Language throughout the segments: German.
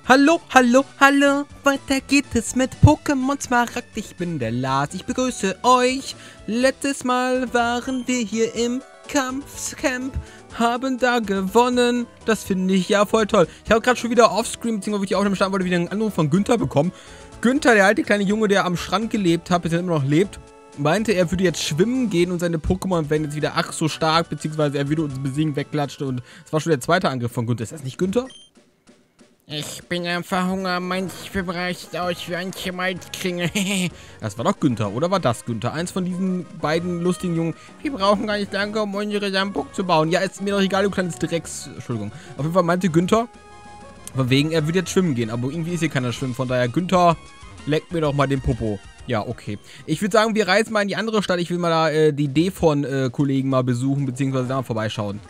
Hallo, hallo, hallo, weiter geht es mit Pokémon Smaragd. Ich bin der Lars, ich begrüße euch. Letztes Mal waren wir hier im Kampfcamp, haben da gewonnen. Das finde ich ja voll toll. Ich habe gerade schon wieder offscreen, beziehungsweise wo ich die Aufnahme starten wollte, wieder einen Anruf von Günther bekommen. Günther, der alte kleine Junge, der am Strand gelebt hat, bis er immer noch lebt, meinte, er würde jetzt schwimmen gehen und seine Pokémon werden jetzt wieder ach so stark, beziehungsweise er würde uns besiegen, wegklatschte und es war schon der zweite Angriff von Günther. Ist das nicht Günther? Ich bin am Verhungern, manche reicht aus wie ein Malzkringel. Das war doch Günther, oder war das Günther? Eins von diesen beiden lustigen Jungen. Wir brauchen gar nicht lange, um unsere Sandburg zu bauen. Ja, ist mir doch egal, du kleines Drecks... Entschuldigung. Auf jeden Fall meinte Günther, von wegen, er würde jetzt schwimmen gehen. Aber irgendwie ist hier keiner schwimmen. Von daher, Günther, leckt mir doch mal den Popo. Ja, okay. Ich würde sagen, wir reisen mal in die andere Stadt. Ich will mal da die Devon-Kollegen mal besuchen, beziehungsweise da mal vorbeischauen.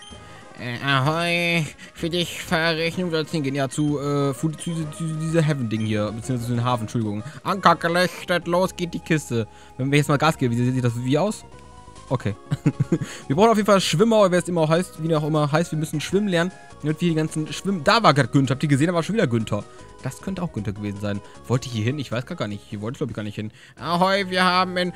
Ahoi, für dich fahre ich nun dorthin gehen. Ja, zu dieser Heaven-Ding hier, beziehungsweise zu den Hafen, Entschuldigung. Anker gelichtet, los geht die Kiste. Wenn wir jetzt mal Gas geben, wie sieht das wie aus? Okay. Wir brauchen auf jeden Fall Schwimmer, oder wer es immer auch heißt, wie auch immer heißt, wir müssen schwimmen lernen. Damit wir die ganzen Schwimmen... Da war gerade Günther, habt ihr gesehen, da war schon wieder Günther. Das könnte auch Günther gewesen sein. Wollte ich hier hin? Ich weiß gar nicht. Hier wollte ich, glaube ich, gar nicht hin. Ahoi, wir haben in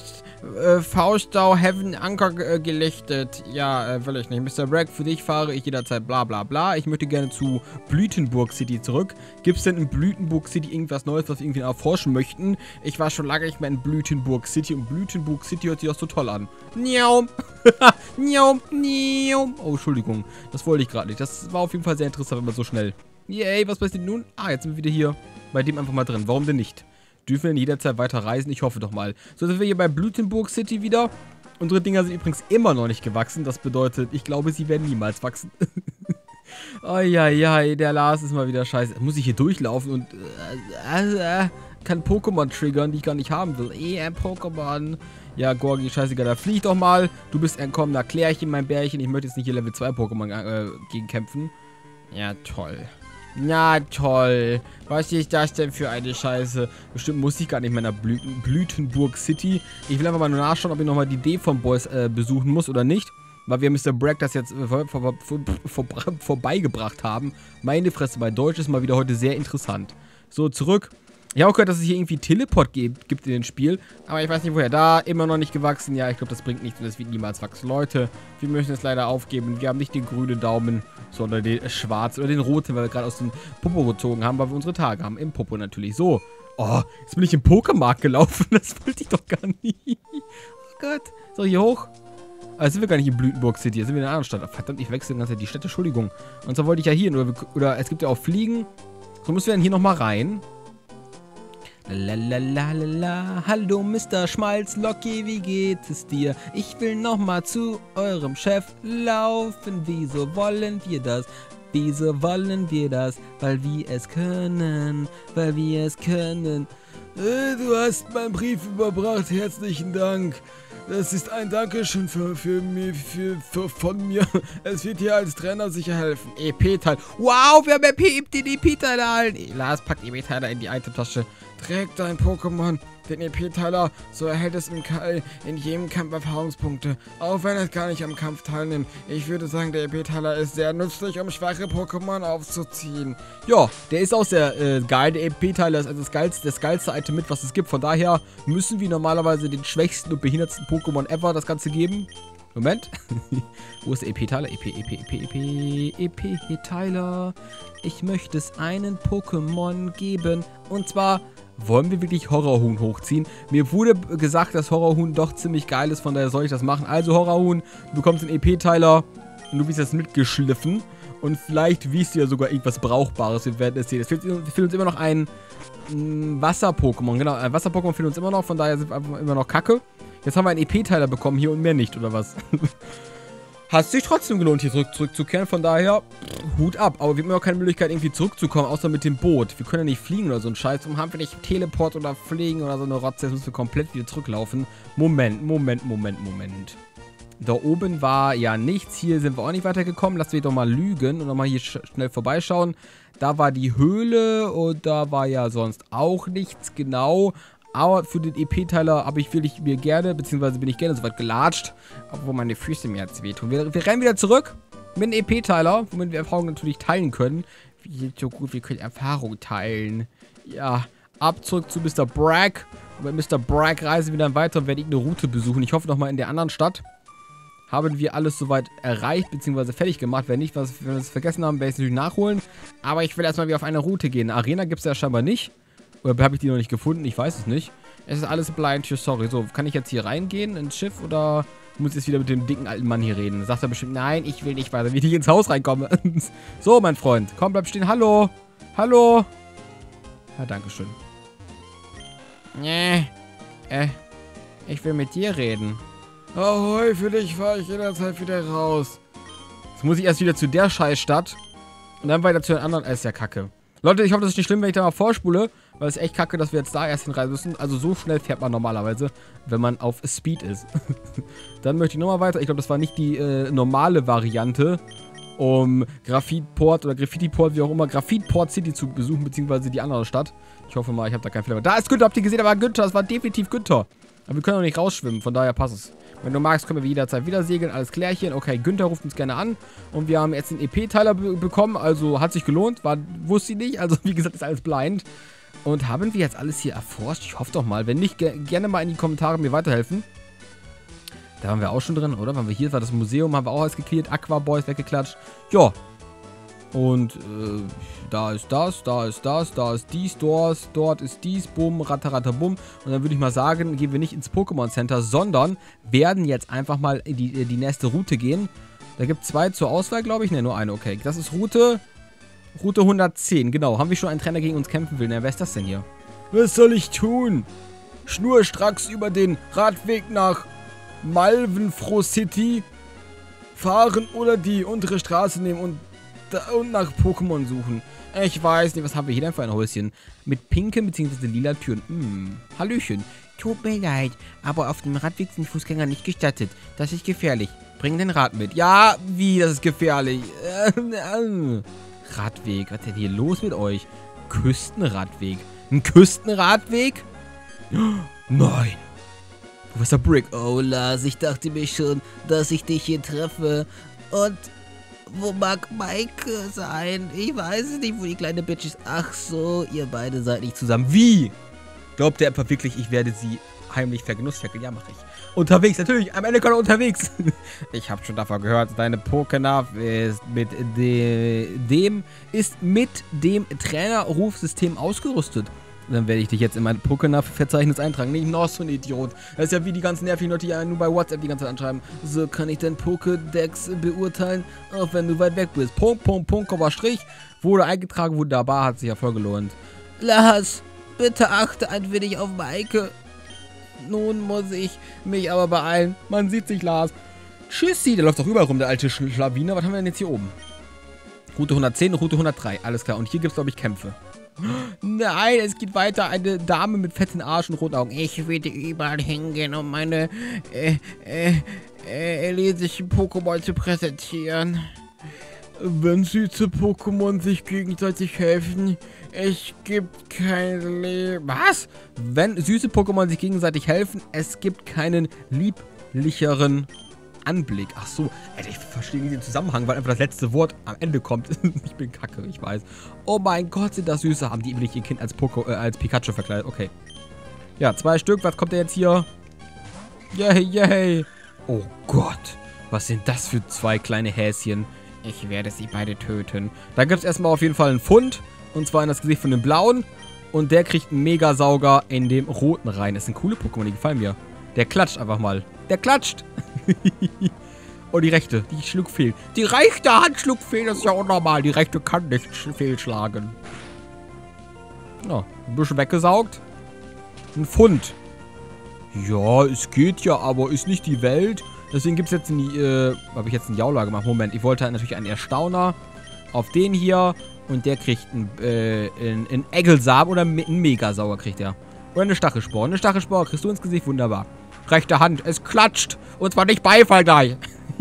Faustau Heaven Anker gelichtet. Ja, will ich nicht. Mr. Bragg, für dich fahre ich jederzeit bla bla bla. Ich möchte gerne zu Blütenburg City zurück. Gibt es denn in Blütenburg City irgendwas Neues, was wir irgendwie erforschen möchten? Ich war schon lange nicht mehr in Blütenburg City und Blütenburg City hört sich auch so toll an. Niaum. Niaum. Niaum. Oh, Entschuldigung. Das wollte ich gerade nicht. Das war auf jeden Fall sehr interessant, aber so schnell. Yay, was passiert nun? Ah, jetzt sind wir wieder hier bei dem einfach mal drin. Warum denn nicht? Dürfen wir in jederzeit weiter reisen? Ich hoffe doch mal. So sind wir hier bei Blütenburg City wieder. Unsere Dinger sind übrigens immer noch nicht gewachsen. Das bedeutet, ich glaube, sie werden niemals wachsen. Eieiei, der Lars ist mal wieder scheiße. Muss ich hier durchlaufen und kann Pokémon triggern, die ich gar nicht haben will. Pokémon. Ja, Gorgi, scheißegal, da flieg doch mal. Du bist entkommen, da Klärchen, mein Bärchen. Ich möchte jetzt nicht hier Level 2 Pokémon gegen kämpfen. Ja, toll. Na toll. Was ist das denn für eine Scheiße? Bestimmt muss ich gar nicht mehr nach Blütenburg City. Ich will einfach mal nur nachschauen, ob ich nochmal die Devon Boys besuchen muss oder nicht. Weil wir Mr. Bragg das jetzt vorbeigebracht haben. Meine Fresse, bei Deutsch ist mal wieder heute sehr interessant. So, zurück. Ich habe auch gehört, dass es hier irgendwie Teleport gibt in dem Spiel. Aber ich weiß nicht woher. Da immer noch nicht gewachsen. Ja, ich glaube, das bringt nichts und das wird niemals wachsen. Leute, wir müssen es leider aufgeben. Wir haben nicht den grünen Daumen, sondern den schwarzen oder den roten, weil wir gerade aus dem Popo gezogen haben, weil wir unsere Tage haben. Im Popo natürlich. So. Oh, jetzt bin ich im Pokémarkt gelaufen. Das wollte ich doch gar nicht. Oh Gott. So, hier hoch. Aber sind wir gar nicht in Blütenburg City. Jetzt sind wir in einer anderen Stadt. Verdammt, ich wechsle die ganze Zeit die Städte. Entschuldigung. Und zwar wollte ich ja hier. Oder es gibt ja auch Fliegen. So müssen wir dann hier nochmal rein. Lalalala, hallo Mr. Schmalzlocki, wie geht es dir? Ich will nochmal zu eurem Chef laufen. Wieso wollen wir das? Wieso wollen wir das? Weil wir es können. Weil wir es können. Du hast meinen Brief überbracht. Herzlichen Dank. Das ist ein Dankeschön von mir. Es wird dir als Trainer sicher helfen. EP-Teil. Wow, wir haben den EP-Teil erhalten. Lars packt EP-Teiler in die Itemtasche. Träg dein Pokémon den EP-Teiler, so erhält es in jedem Kampf Erfahrungspunkte, auch wenn es gar nicht am Kampf teilnimmt. Ich würde sagen, der EP-Teiler ist sehr nützlich, um schwache Pokémon aufzuziehen. Ja, der ist auch sehr geil. Der EP-Teiler ist also das geilste Item mit, was es gibt. Von daher müssen wir normalerweise den schwächsten und behindertsten Pokémon ever das Ganze geben. Moment. Wo ist der EP-Teiler? EP-Teiler. Ich möchte es einen Pokémon geben. Und zwar... Wollen wir wirklich Horrorhuhn hochziehen? Mir wurde gesagt, dass Horrorhuhn doch ziemlich geil ist, von daher soll ich das machen. Also Horrorhuhn, du bekommst den EP-Teiler und du wirst jetzt mitgeschliffen. Und vielleicht wirst du ja sogar irgendwas Brauchbares. Wir werden es sehen. Es fehlt uns immer noch ein Wasser-Pokémon. Genau, ein Wasser-Pokémon fehlt uns immer noch, von daher sind wir einfach immer noch kacke. Jetzt haben wir einen EP-Teiler bekommen hier und mehr nicht, oder was? Hat sich trotzdem gelohnt, hier zurückzukehren. Von daher, Hut ab. Aber wir haben ja auch keine Möglichkeit, irgendwie zurückzukommen, außer mit dem Boot. Wir können ja nicht fliegen oder so ein Scheiß. Warum haben wir nicht Teleport oder Fliegen oder so eine Rotze? Jetzt müssen wir komplett wieder zurücklaufen. Moment. Da oben war ja nichts. Hier sind wir auch nicht weitergekommen. Lass mich doch mal lügen und nochmal hier schnell vorbeischauen. Da war die Höhle und da war ja sonst auch nichts genau. Aber für den EP-Teiler habe ich mir gerne, beziehungsweise bin ich gerne so weit gelatscht, obwohl meine Füße mir jetzt wehtun. Wir rennen wieder zurück mit dem EP-Teiler, womit wir Erfahrungen natürlich teilen können. Wir sind so gut, wir können Erfahrung teilen. Ja, ab zurück zu Mr. Bragg. Und mit Mr. Bragg reisen wir dann weiter und werden irgendeine Route besuchen. Ich hoffe nochmal in der anderen Stadt haben wir alles soweit erreicht, beziehungsweise fertig gemacht. Wenn nicht, wenn wir es vergessen haben, werde ich es natürlich nachholen. Aber ich will erstmal wieder auf eine Route gehen. Eine Arena gibt es ja scheinbar nicht. Oder habe ich die noch nicht gefunden? Ich weiß es nicht. Es ist alles blind, sorry. So, kann ich jetzt hier reingehen ins Schiff oder muss ich jetzt wieder mit dem dicken alten Mann hier reden? Sagt er bestimmt, nein, ich will nicht weiter, wie ich ins Haus reinkomme. So, mein Freund, komm, bleib stehen. Hallo. Hallo. Ja, dankeschön. Nee. Ich will mit dir reden. Ahoi, für dich fahre ich jederzeit wieder raus. Jetzt muss ich erst wieder zu der Scheißstadt und dann weiter zu den anderen. Ist ja kacke. Leute, ich hoffe, das ist nicht schlimm, wenn ich da mal vorspule, weil es ist echt kacke, dass wir jetzt da erst hinreisen müssen. Also so schnell fährt man normalerweise, wenn man auf Speed ist. Dann möchte ich nochmal weiter. Ich glaube, das war nicht die normale Variante, um Graphitport oder Graffitiport, wie auch immer, Graphitport City zu besuchen, beziehungsweise die andere Stadt. Ich hoffe mal, ich habe da keinen Fehler. Da ist Günther, habt ihr gesehen? Da war Günther, das war definitiv Günther. Aber wir können auch nicht rausschwimmen, von daher passt es. Wenn du magst, können wir jederzeit wieder segeln, alles klärchen. Okay, Günther ruft uns gerne an. Und wir haben jetzt den EP-Teiler bekommen, also hat sich gelohnt. Wusste ich nicht, also wie gesagt, ist alles blind. Und haben wir jetzt alles hier erforscht? Ich hoffe doch mal. Wenn nicht, gerne mal in die Kommentare mir weiterhelfen. Da waren wir auch schon drin, oder? Waren wir hier? War das Museum, haben wir auch alles geklärt. Aquaboys weggeklatscht. Ja. Und da ist das, da ist das, da ist dies, dort ist dies, bumm, rataratabum. Und dann würde ich mal sagen, gehen wir nicht ins Pokémon Center, sondern werden jetzt einfach mal in die nächste Route gehen. Da gibt es 2 zur Auswahl, glaube ich. Ne, nur eine, okay. Das ist Route 110, genau. Haben wir schon einen Trainer gegen uns kämpfen will? Ne, wer ist das denn hier? Was soll ich tun? Schnurstracks über den Radweg nach Malvenfroh City fahren oder die untere Straße nehmen und nach Pokémon suchen. Ich weiß nicht, was haben wir hier denn für ein Häuschen? Mit pinken bzw. lila Türen. Hallöchen. Tut mir leid, aber auf dem Radweg sind Fußgänger nicht gestattet. Das ist gefährlich. Bring den Rad mit. Ja, wie? Das ist gefährlich. Radweg. Was ist denn hier los mit euch? Küstenradweg. Ein Küstenradweg? Nein. Professor Brick. Oh, Lars, ich dachte mir schon, dass ich dich hier treffe. Und wo mag Maike sein? Ich weiß nicht, wo die kleine Bitch ist. Ach so, ihr beide seid nicht zusammen. Wie? Glaubt ihr etwa wirklich, ich werde sie heimlich vergenussferkeln? Ja, mache ich. Unterwegs, natürlich. Am Ende kommt er unterwegs. Ich habe schon davon gehört, deine Pokénaf ist mit dem Trainerrufsystem ausgerüstet. Dann werde ich dich jetzt in mein Pokénaf-Verzeichnis eintragen. Nicht noch so ein Idiot. Das ist ja wie die ganzen nervigen Leute, die einen nur bei WhatsApp die ganze Zeit anschreiben. So kann ich dein Pokédex beurteilen, auch wenn du weit weg bist. Punkt, Strich. Wurde eingetragen, wunderbar, hat sich ja voll gelohnt. Lars, bitte achte ein wenig auf Maike. Nun muss ich mich aber beeilen. Man sieht sich, Lars. Tschüssi, der läuft doch überall rum, der alte Schlawiner. Was haben wir denn jetzt hier oben? Route 110, Route 103. Alles klar. Und hier gibt es, glaube ich, Kämpfe. Nein, es geht weiter. Eine Dame mit fetten Arsch und roten Augen. Ich werde überall hingehen, um meine erlesischen Pokémon zu präsentieren. Wenn süße Pokémon sich gegenseitig helfen, es gibt kein Leben. Was? Wenn süße Pokémon sich gegenseitig helfen, es gibt keinen lieblicheren Anblick. Ach so, Alter, ich verstehe nicht den Zusammenhang, weil einfach das letzte Wort am Ende kommt. Ich bin kacke, ich weiß. Oh mein Gott, sind das süße. Haben die eben nicht ihr Kind als Pikachu verkleidet. Okay. Ja, 2 Stück. Was kommt denn jetzt hier? Yay, yay. Oh Gott. Was sind das für 2 kleine Häschen? Ich werde sie beide töten. Da gibt es erstmal auf jeden Fall einen Pfund. Und zwar in das Gesicht von dem blauen. Und der kriegt einen Megasauger in dem roten rein. Das sind coole Pokémon, die gefallen mir. Der klatscht einfach mal. Der klatscht. Oh, die rechte. Die schlug fehl. Die rechte Hand schlug fehl. Das ist ja unnormal. Die rechte kann nicht fehlschlagen. Ja, ein bisschen weggesaugt. Ein Pfund. Ja, es geht ja, aber ist nicht die Welt. Deswegen gibt es jetzt habe ich jetzt einen Jaula gemacht. Moment, ich wollte halt natürlich einen Erstauner. Auf den hier. Und der kriegt einen Eggelsamen oder einen Megasauger kriegt er. Oder eine Stachelspore. Eine Stachelspore kriegst du ins Gesicht. Wunderbar. Rechte Hand. Es klatscht. Und zwar nicht Beifall gleich.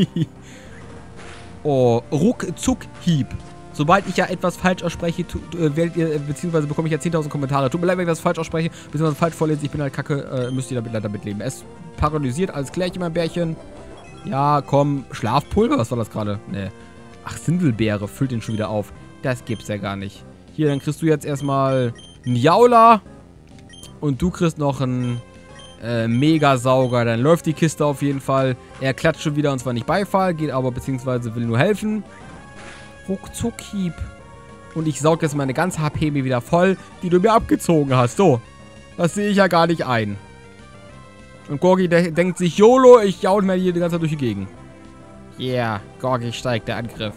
Oh, Ruckzuck-Hieb. Sobald ich ja etwas falsch ausspreche, beziehungsweise bekomme ich ja 10.000 Kommentare. Tut mir leid, wenn ich was falsch ausspreche, beziehungsweise falsch vorlese. Ich bin halt kacke. Müsst ihr damit leider mitleben. Es paralysiert. Alles klärchen, mein Bärchen. Ja, komm. Schlafpulver? Was war das gerade? Nee. Ach, Sindelbeere. Füllt den schon wieder auf. Das gibt's ja gar nicht. Hier, dann kriegst du jetzt erstmal einen Jaula. Und du kriegst noch einen Megasauger. Dann läuft die Kiste auf jeden Fall. Er klatscht schon wieder und zwar nicht Beifall, geht aber beziehungsweise will nur helfen. Ruckzuck-Hieb. Und ich saug jetzt meine ganze HP mir wieder voll, die du mir abgezogen hast. So. Das sehe ich ja gar nicht ein. Und Gorgi denkt sich, YOLO, ich jaul mir hier die ganze Zeit durch die Gegend. Yeah, Gorgi steigt, der Angriff.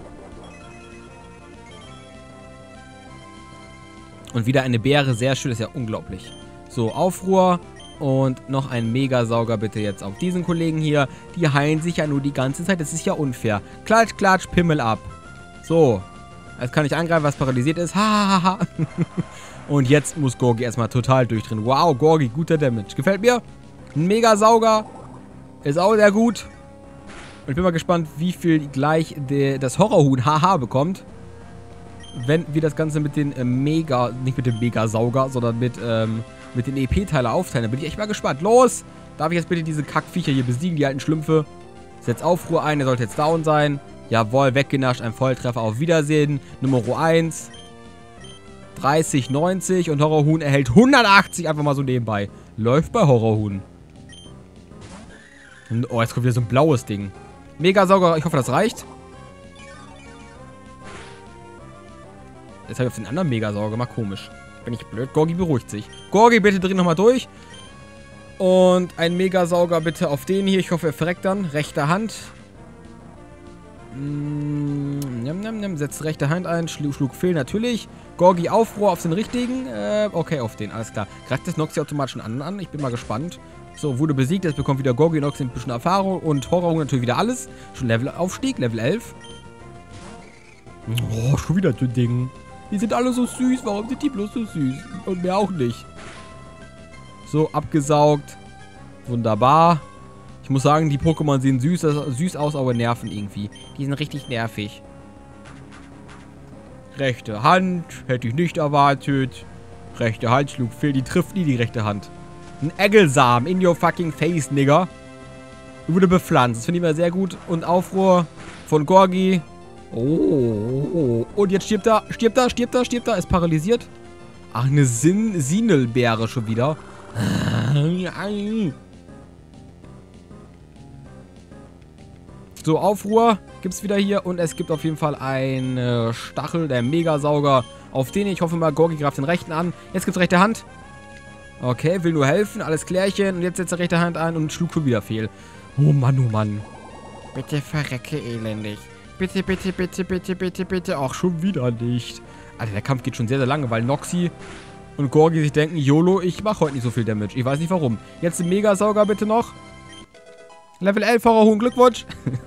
Und wieder eine Beere, sehr schön, ist ja unglaublich. So, Aufruhr und noch ein Megasauger bitte jetzt auf diesen Kollegen hier. Die heilen sich ja nur die ganze Zeit, das ist ja unfair. Klatsch, klatsch, Pimmel ab. So, jetzt kann ich angreifen, was paralysiert ist. Hahaha. Und jetzt muss Gorgi erstmal total durchdrehen. Wow, Gorgi, guter Damage. Gefällt mir. Ein Megasauger ist auch sehr gut. Und ich bin mal gespannt, wie viel gleich das Horrorhuhn Haha bekommt. Wenn wir das Ganze mit den nicht mit dem Megasauger, sondern mit den EP-Teiler aufteilen. Da bin ich echt mal gespannt. Los! Darf ich jetzt bitte diese Kackviecher hier besiegen, die alten Schlümpfe? Setz Aufruhr ein, der sollte jetzt down sein. Jawohl, weggenascht, ein Volltreffer. Auf Wiedersehen. Nummer 1. 30, 90 und Horrorhuhn erhält 180 einfach mal so nebenbei. Läuft bei Horrorhuhn. Oh, jetzt kommt wieder so ein blaues Ding. Megasauger, ich hoffe, das reicht. Jetzt habe ich auf den anderen Megasauger gemacht. Komisch. Bin ich blöd? Gorgi beruhigt sich. Gorgi, bitte dreh nochmal durch. Und ein Megasauger bitte auf den hier. Ich hoffe, er verreckt dann. Rechte Hand. Setzt rechte Hand ein. Schlug fehl natürlich. Gorgi Aufruhr auf den richtigen. Okay, auf den. Alles klar. Greift das Noxy automatisch einen anderen an. Ich bin mal gespannt. So, wurde besiegt. Jetzt bekommt wieder Gorgi Noxy ein bisschen Erfahrung. Und Horrorhuhn natürlich wieder alles. Schon Levelaufstieg. Level 11. Oh, schon wieder so ein Ding. Die sind alle so süß. Warum sind die bloß so süß? Und mehr auch nicht. So, abgesaugt. Wunderbar. Ich muss sagen, die Pokémon sehen süß aus, aber nerven irgendwie. Die sind richtig nervig. Rechte Hand. Hätte ich nicht erwartet. Rechte Hand schlug fehl. Die trifft nie die rechte Hand. Ein Eggelsamen. In your fucking face, Nigger. Wurde bepflanzt. Das finde ich mal sehr gut. Und Aufruhr von Gorgi. Oh. Und jetzt stirbt er. Stirbt er, stirbt er, stirbt er. Ist paralysiert. Ach, eine Sinelbeere schon wieder. So, Aufruhr gibt's wieder hier. Und es gibt auf jeden Fall einen Stachel, der Megasauger, auf den ich hoffe mal, Gorgi greift den rechten an. Jetzt gibt's rechte Hand. Okay, will nur helfen. Alles klärchen. Und jetzt setzt er rechte Hand ein und schlug schon wieder fehl. Oh Mann, oh Mann. Bitte verrecke elendig. Bitte, bitte, bitte, bitte, bitte, bitte. Ach, schon wieder nicht. Alter, der Kampf geht schon sehr, sehr lange, weil Noxy und Gorgi sich denken, YOLO, ich mache heute nicht so viel Damage. Ich weiß nicht warum. Jetzt den Megasauger bitte noch. Level 11, Horrorhuhn, Glückwunsch.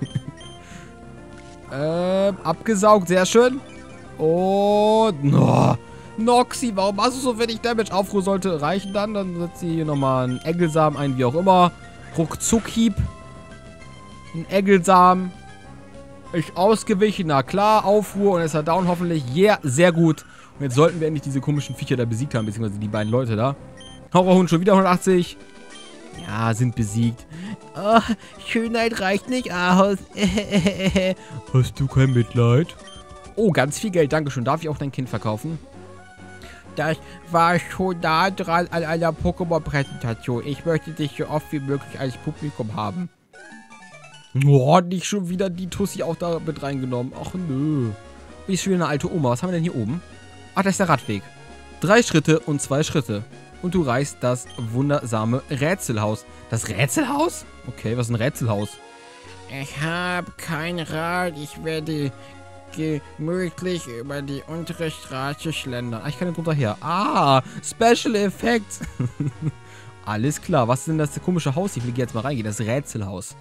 Abgesaugt, sehr schön. Und... Oh, Noxy, warum machst du so wenig Damage? Aufruhr sollte reichen dann. Dann setzt sie hier nochmal einen Eggelsamen ein, wie auch immer. Ruckzuck-Hieb. Ein Eggelsamen. Ich ausgewichen, na klar. Aufruhr und ist er down hoffentlich. Yeah, sehr gut. Und jetzt sollten wir endlich diese komischen Viecher da besiegt haben, beziehungsweise die beiden Leute da. Horrorhuhn schon wieder 180. Ja, sind besiegt. Oh, Schönheit reicht nicht aus. Hast du kein Mitleid? Oh, ganz viel Geld, dankeschön. Darf ich auch dein Kind verkaufen? Das war schon nah dran an einer Pokémon-Präsentation. Ich möchte dich so oft wie möglich als Publikum haben. Oh, nicht schon wieder die Tussi auch da mit reingenommen. Ach nö. Ist schon wieder eine alte Oma. Was haben wir denn hier oben? Ach, das ist der Radweg. 3 Schritte und 2 Schritte. Und du reichst das wundersame Rätselhaus. Das Rätselhaus? Okay, was ist ein Rätselhaus? Ich habe kein Rad. Ich werde gemütlich über die untere Straße schlendern. Ah, ich kann nicht drunter her. Ah, Special Effects. Alles klar. Was ist denn das komische Haus? Ich will jetzt mal reingehen. Das Rätselhaus.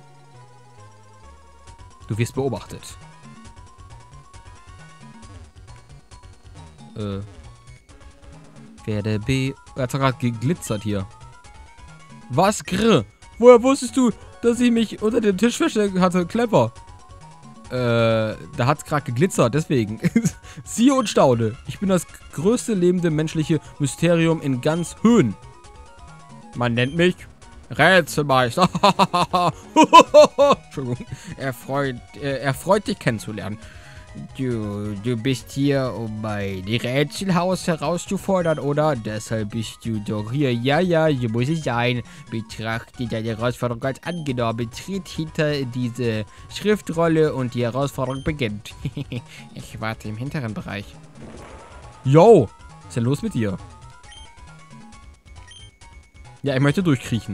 Du wirst beobachtet. Werde Er hat doch gerade geglitzert hier. Was? Grr. Woher wusstest du, dass ich mich unter dem Tisch versteckt hatte? Clever. Da hat es gerade geglitzert, deswegen. Siehe und staune. Ich bin das größte lebende menschliche Mysterium in ganz Höhen. Man nennt mich Rätselmeister. Entschuldigung. Er freut dich kennenzulernen. Du bist hier, um mein Rätselhaus herauszufordern, oder? Deshalb bist du doch hier. Ja, so muss es sein. Betrachte deine Herausforderung als angenommen. Tritt hinter diese Schriftrolle und die Herausforderung beginnt. Ich warte im hinteren Bereich. Yo! Was ist denn los mit dir? Ja, ich möchte durchkriechen.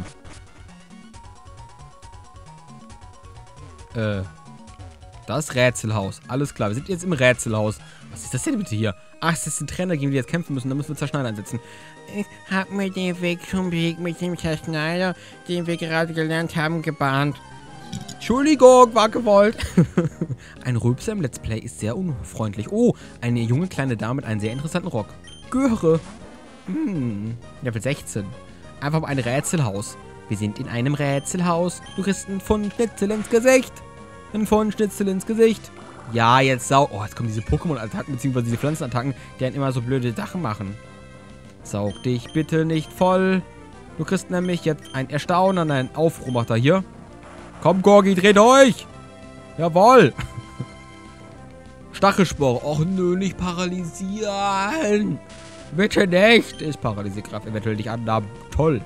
Das Rätselhaus. Alles klar, wir sind jetzt im Rätselhaus. Was ist das denn bitte hier? Ach, es ist ein Trainer, gegen den wir jetzt kämpfen müssen. Da müssen wir Zerschneider einsetzen. Ich habe mir den Weg zum Weg mit dem Zerschneider, den wir gerade gelernt haben, gebahnt. Entschuldigung, war gewollt. Ein Rülpser im Let's Play ist sehr unfreundlich. Oh, eine junge kleine Dame mit einem sehr interessanten Rock. Göre. Level 16. Einfach mal ein Rätselhaus. Wir sind in einem Rätselhaus. Du kriegst einen Pfund-Schnitzel ins Gesicht. Ein Pfund-Schnitzel ins Gesicht. Ja, jetzt sau... Oh, jetzt kommen diese Pokémon-Attacken, beziehungsweise diese Pflanzenattacken, die einen immer so blöde Sachen machen. Saug dich bitte nicht voll. Du kriegst nämlich jetzt ein Erstaunen, einen Aufruhr macht er hier. Komm, Gorgi, dreht euch! Jawohl! Stachelspore. Och nö, nicht paralysieren! Bitte nicht! Ist Paralysierkraft eventuell dich an. Na, toll.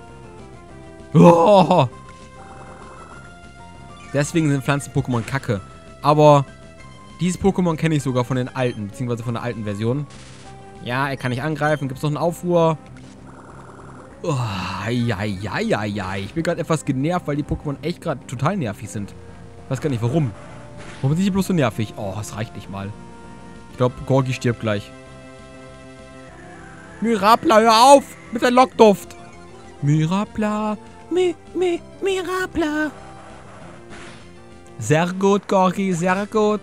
Oh. Deswegen sind Pflanzen-Pokémon kacke. Aber dieses Pokémon kenne ich sogar von den alten, beziehungsweise von der alten Version. Ja, er kann nicht angreifen. Gibt es noch einen Aufruhr? Oh, ja. Ich bin gerade etwas genervt, weil die Pokémon echt gerade total nervig sind. Weiß gar nicht warum. Warum sind die bloß so nervig? Oh, das reicht nicht mal. Ich glaube, Gorgi stirbt gleich. Mirapla, hör auf! Mit der Lockduft! Mirapla! Mirapla! Sehr gut, Gorgi, sehr gut.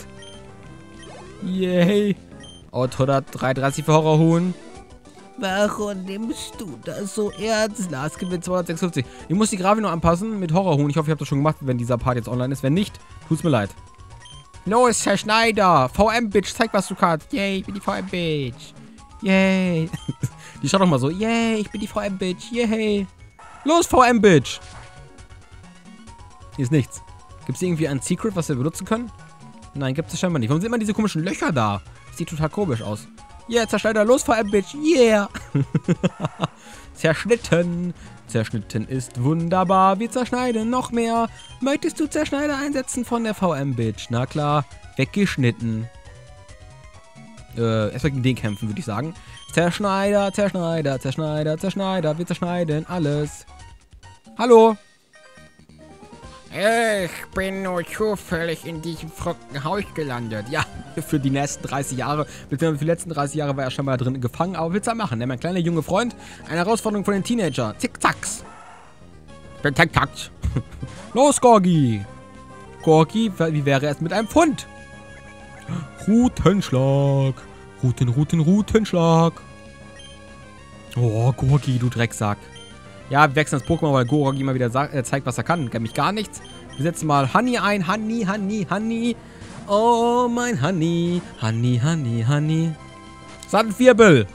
Yay. Out 133 für Horrorhuhn. Warum nimmst du das so ernst? Lars gewinnt 256. Ich muss die Grafik noch anpassen mit Horrorhuhn. Ich hoffe, ihr habt das schon gemacht, wenn dieser Part jetzt online ist. Wenn nicht, tut's mir leid. Los, Zerschneider! VM-Bitch, zeig, was du kannst. Yay, ich bin die VM-Bitch. Yay. Die schaut doch mal so. Yay, ich bin die VM-Bitch. Yay. Los, VM-Bitch. Hier ist nichts. Gibt es irgendwie ein Secret, was wir benutzen können? Nein, gibt es scheinbar nicht. Warum sind immer diese komischen Löcher da? Das sieht total komisch aus. Yeah, Zerschneider, los, VM-Bitch. Yeah. Zerschnitten. Zerschnitten ist wunderbar. Wir zerschneiden noch mehr. Möchtest du Zerschneider einsetzen von der VM-Bitch? Na klar. Weggeschnitten. Erstmal gegen den kämpfen, würde ich sagen. Zerschneider. Wir zerschneiden alles. Hallo. Ich bin nur zufällig in diesem verrückten Haus gelandet. Ja, für die nächsten 30 Jahre, beziehungsweise für die letzten 30 Jahre war er schon mal drin gefangen. Aber willst du machen? Mein kleiner junge Freund. Eine Herausforderung von den Teenager. Zick-Zacks. Ich bin Zick-Zacks. Los, Gorgi. Gorgi, wie wäre es mit einem Pfund? Rutenschlag. Rutenschlag. Oh, Gorgi, du Drecksack. Ja, wir wechseln das Pokémon, weil Gorgi mal wieder zeigt, was er kann. Nämlich gar nichts. Wir setzen mal Honey ein. Honey. Oh, mein Honey. Honey. Sandwirbel.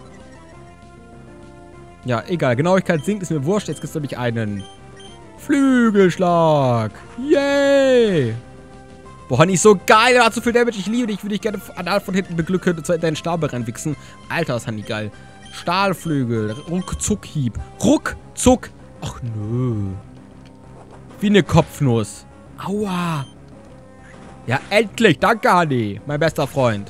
Ja, egal. Genauigkeit sinkt, ist mir wurscht. Jetzt gibt es nämlich einen Flügelschlag. Yay. Boah, Honey ist so geil. Er hat so viel Damage. Ich liebe dich. Ich würde dich gerne anal von hinten beglücken und deinen Stab reinwichsen. Alter, ist Honey geil. Stahlflügel. Ruckzuck-Hieb. Ruckzuck. Ach, nö. Wie eine Kopfnuss. Aua. Ja, endlich. Danke, Honey. Mein bester Freund.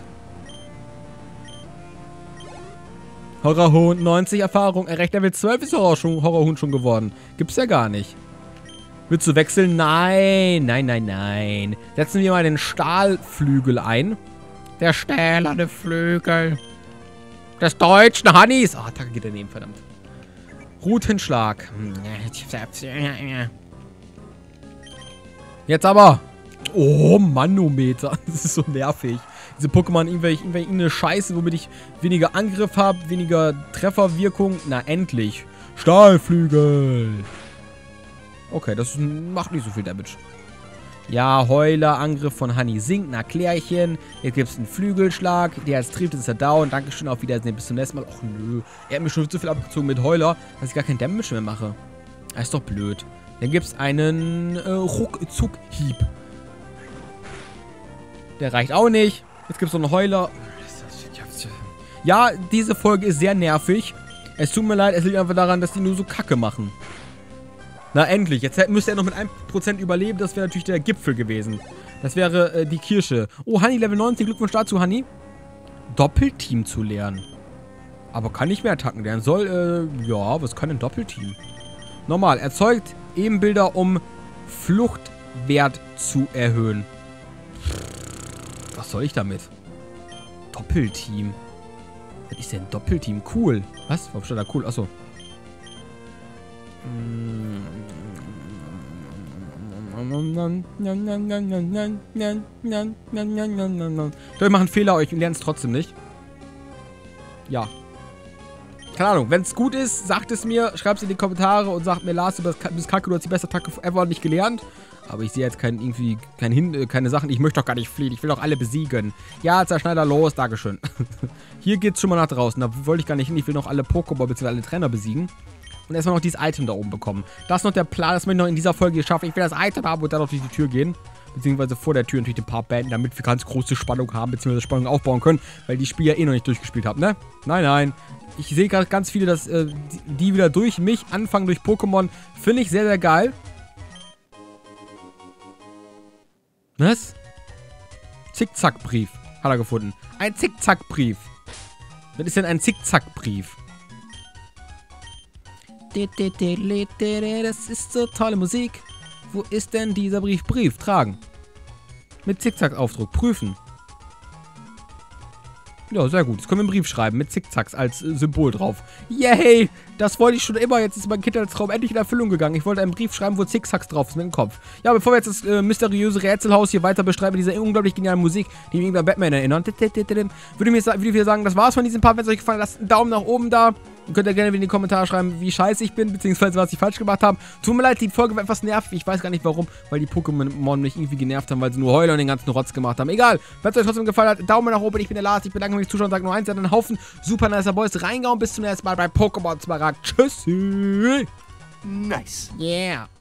Horrorhuhn, 90 Erfahrung. Erreicht Level 12 ist Horrorhuhn schon geworden. Gibt's ja gar nicht. Willst du wechseln? Nein. Setzen wir mal den Stahlflügel ein. Der stählerne Flügel. Des deutschen Honeys. Ah, Attacke geht daneben, verdammt. Rutenschlag. Jetzt aber. Oh, Manometer. Das ist so nervig. Diese Pokémon, irgendeine Scheiße, womit ich weniger Angriff habe, weniger Trefferwirkung. Na, endlich. Stahlflügel. Okay, das macht nicht so viel Damage. Ja, Heuler, Angriff von Honey sinkt, na Klärchen. Jetzt gibt es einen Flügelschlag. Der als trifft, ist er down. Dankeschön, auf Wiedersehen, bis zum nächsten Mal. Och nö, er hat mir schon zu viel abgezogen mit Heuler, dass ich gar keinen Damage mehr mache. Das ist doch blöd. Dann gibt es einen Ruckzuck-Hieb. Der reicht auch nicht. Jetzt gibt es noch einen Heuler. Ja, diese Folge ist sehr nervig. Es tut mir leid, es liegt einfach daran, dass die nur so Kacke machen. Na, endlich. Jetzt müsste er noch mit 1% überleben. Das wäre natürlich der Gipfel gewesen. Das wäre die Kirsche. Oh, Honey, Level 19. Glückwunsch dazu, Honey. Doppelteam zu lernen. Aber kann nicht mehr Attacken lernen. Soll, ja, was kann ein Doppelteam? Normal. Erzeugt Ebenbilder, um Fluchtwert zu erhöhen. Was soll ich damit? Doppelteam. Was ist denn Doppelteam? Cool. Was? Warum steht da cool? Achso. Ich mache einen Fehler, euch lernt es trotzdem nicht. Ja. Keine Ahnung, wenn es gut ist, sagt es mir, schreibt es in die Kommentare und sagt mir, Lars, du bist kacke, du hast die beste Attacke ever nicht gelernt. Aber ich sehe jetzt keine Sachen, ich möchte doch gar nicht fliehen, ich will doch alle besiegen. Ja, Zerschneider, los, Dankeschön. Hier geht's schon mal nach draußen, da wollte ich gar nicht hin, ich will noch alle Pokémon bzw. alle Trainer besiegen. Und erstmal noch dieses Item da oben bekommen. Das ist noch der Plan, das möchte ich noch in dieser Folge schaffen. Ich will das Item haben und dann noch durch die Tür gehen. Beziehungsweise vor der Tür natürlich den Part beenden, damit wir ganz große Spannung haben, beziehungsweise Spannung aufbauen können. Weil die Spiele ja eh noch nicht durchgespielt haben, ne? Nein, nein. Ich sehe gerade ganz viele, dass die wieder durch mich anfangen, durch Pokémon. Finde ich sehr, sehr geil. Was? Zickzackbrief. Hat er gefunden. Ein Zickzackbrief. Was ist denn ein Zickzackbrief? Das ist so tolle Musik. Wo ist denn dieser Brief? Brief tragen. Mit Zickzack-Aufdruck. Prüfen. Ja, sehr gut. Jetzt können wir einen Brief schreiben mit Zickzacks als Symbol drauf. Yay! Das wollte ich schon immer. Jetzt ist mein Kindheitstraum endlich in Erfüllung gegangen. Ich wollte einen Brief schreiben, wo Zickzacks drauf ist mit dem Kopf. Ja, bevor wir jetzt das mysteriöse Rätselhaus hier weiter bestreiten mit dieser unglaublich genialen Musik, die mich an Batman erinnert, würde ich sagen, das war's von diesem Part. Wenn es euch gefallen hat, lasst einen Daumen nach oben da. Ihr könnt ja gerne in die Kommentare schreiben, wie scheiße ich bin, beziehungsweise was ich falsch gemacht habe. Tut mir leid, die Folge war etwas nervig. Ich weiß gar nicht warum, weil die Pokémon mich irgendwie genervt haben, weil sie nur Heuler und den ganzen Rotz gemacht haben. Egal, wenn es euch trotzdem gefallen hat, Daumen nach oben. Ich bin der Lars, ich bedanke mich fürs Zuschauen und sage nur eins, ihr habt einen Haufen super nicer Boys reingehauen. Bis zum nächsten Mal bei Pokémon Smaragd. Tschüssi. Nice. Yeah.